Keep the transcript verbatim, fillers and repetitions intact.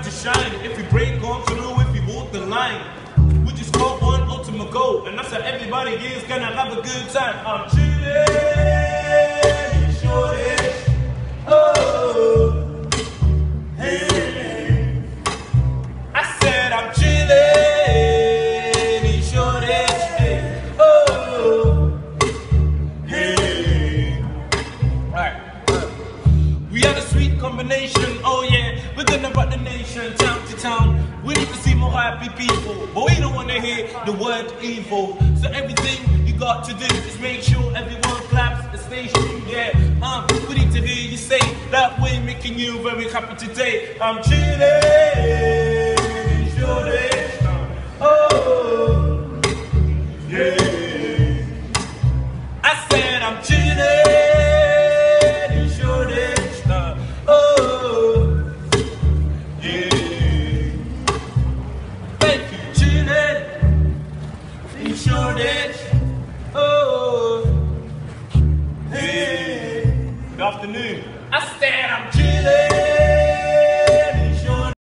to shine. If we break on through, if we walk the line, we just go on ultimate goal, and that's how everybody is gonna have a good time. I'm chilling in Shoreditch. Oh, hey. I said I'm chilling in Shoreditch. Hey. Oh, hey. Alright. We had a sweet combination, oh yeah. We're gonna rock the nation, town to town. We need to see more happy people, but we don't want to hear the word evil. So everything you got to do is make sure everyone claps and stay true, yeah. Um, we need to hear you say that way, making you very happy today. I'm chilling in Shoreditch. Oh, yeah. I said I'm chilling. Shoreditch, oh, hey. Good afternoon. I said I'm chilling.